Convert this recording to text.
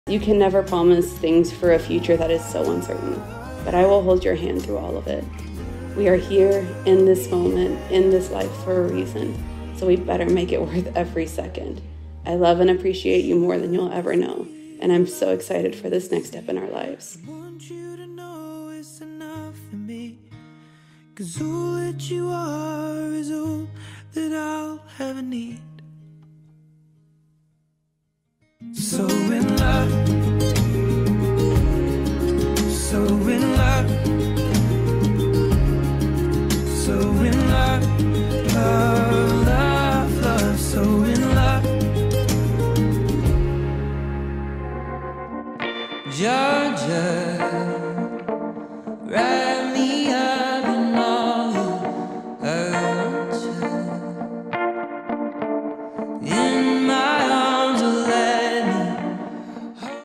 You can never promise things for a future that is so uncertain, but I will hold your hand through all of it. We are here in this moment, in this life for a reason, so we better make it worth every second. I love and appreciate you more than you'll ever know, and I'm so excited for this next step in our lives. I want you to know it's enough for me, 'cause all that you are is all that I'll ever need. So in love, so in love, so in love, love, love, love, so in love. Georgia, right.